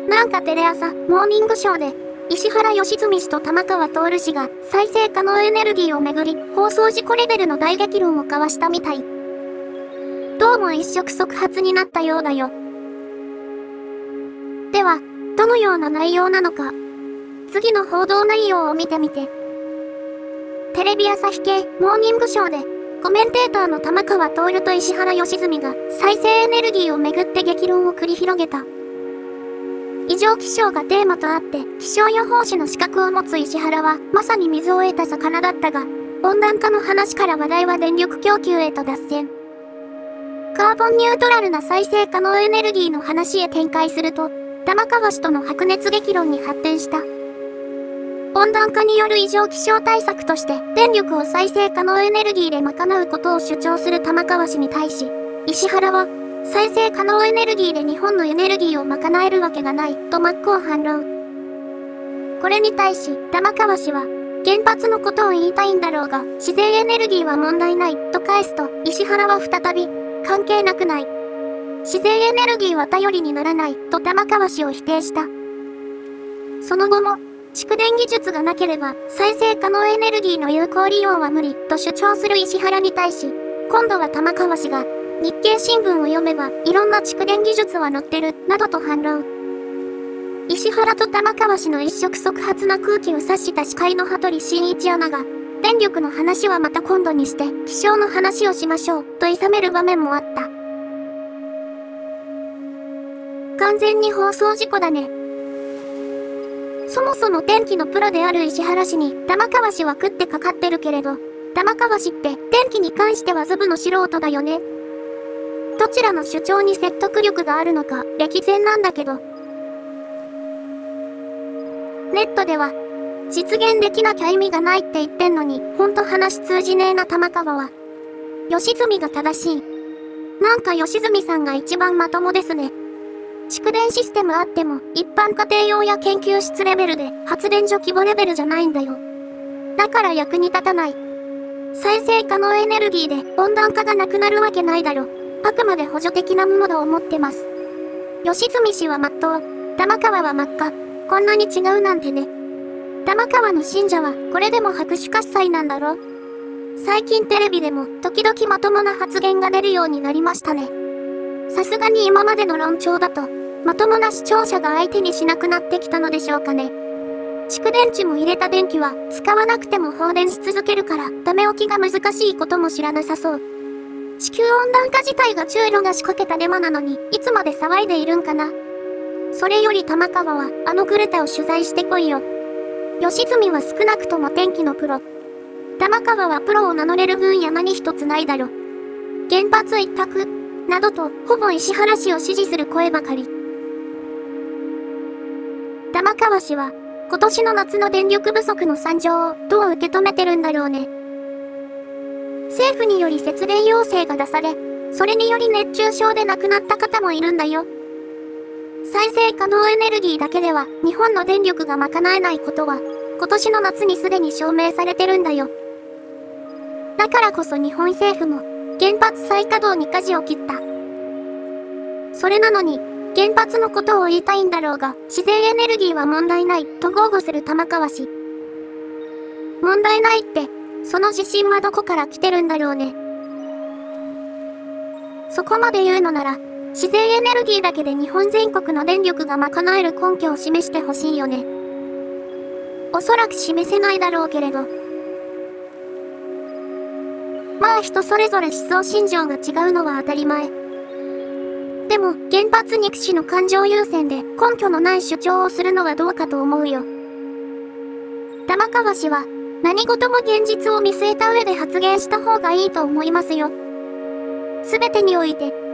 なんかテレ朝、モーニングショーで、石原良純氏と玉川徹氏が再生可能エネルギーをめぐり、放送事故レベルの大激論を交わしたみたい。どうも一触即発になったようだよ。では、どのような内容なのか、次の報道内容を見てみて。テレビ朝日系モーニングショーで、コメンテーターの玉川徹と石原良純が再生エネルギーをめぐって激論を繰り広げた。異常気象がテーマとあって、気象予報士の資格を持つ石原は、まさに水を得た魚だったが、温暖化の話から話題は電力供給へと脱線。カーボンニュートラルな再生可能エネルギーの話へ展開すると、玉川氏との白熱激論に発展した。温暖化による異常気象対策として、電力を再生可能エネルギーで賄うことを主張する玉川氏に対し、石原は、再生可能エネルギーで日本のエネルギーを賄えるわけがない、と真っ向反論。これに対し、玉川氏は、原発のことを言いたいんだろうが、自然エネルギーは問題ない、と返すと、石原は再び、関係なくない。自然エネルギーは頼りにならない、と玉川氏を否定した。その後も、蓄電技術がなければ、再生可能エネルギーの有効利用は無理、と主張する石原に対し、今度は玉川氏が、日経新聞を読めば、いろんな蓄電技術は載ってる、などと反論。石原と玉川氏の一触即発な空気を察した司会の羽鳥慎一アナが、電力の話はまた今度にして、気象の話をしましょう、と諌める場面もあった。完全に放送事故だね。そもそも天気のプロである石原氏に、玉川氏は食ってかかってるけれど、玉川氏って天気に関してはズブの素人だよね。どちらの主張に説得力があるのか、歴然なんだけど。ネットでは、実現できなきゃ意味がないって言ってんのに、ほんと話通じねえな玉川は。良純が正しい。なんか良純さんが一番まともですね。蓄電システムあっても、一般家庭用や研究室レベルで、発電所規模レベルじゃないんだよ。だから役に立たない。再生可能エネルギーで温暖化がなくなるわけないだろ。あくまで補助的なものを持ってます。良純氏は真っ当、玉川は真っ赤。こんなに違うなんてね。玉川の信者はこれでも拍手喝采なんだろ。最近テレビでも時々まともな発言が出るようになりましたね。さすがに今までの論調だと、まともな視聴者が相手にしなくなってきたのでしょうかね。蓄電池も入れた電気は使わなくても放電し続けるから、ダメ置きが難しいことも知らなさそう。地球温暖化自体が中ロが仕掛けたデマなのに、いつまで騒いでいるんかな。それより玉川は、あのグレタを取材してこいよ。良純は少なくとも天気のプロ。玉川はプロを名乗れる分野何一つないだろ。原発一択、などと、ほぼ石原氏を支持する声ばかり。玉川氏は、今年の夏の電力不足の惨状をどう受け止めてるんだろうね。政府により節電要請が出され、それにより熱中症で亡くなった方もいるんだよ。再生可能エネルギーだけでは日本の電力が賄えないことは、今年の夏にすでに証明されてるんだよ。だからこそ日本政府も原発再稼働に舵を切った。それなのに、原発のことを言いたいんだろうが、自然エネルギーは問題ないと豪語する玉川氏。問題ないって、その自信はどこから来てるんだろうね。そこまで言うのなら、自然エネルギーだけで日本全国の電力が賄える根拠を示してほしいよね。おそらく示せないだろうけれど。まあ人それぞれ思想信条が違うのは当たり前。でも原発憎しの感情優先で根拠のない主張をするのはどうかと思うよ。玉川氏は何事も現実を見据えた上で発言した方がいいと思いますよ。すべてにおいて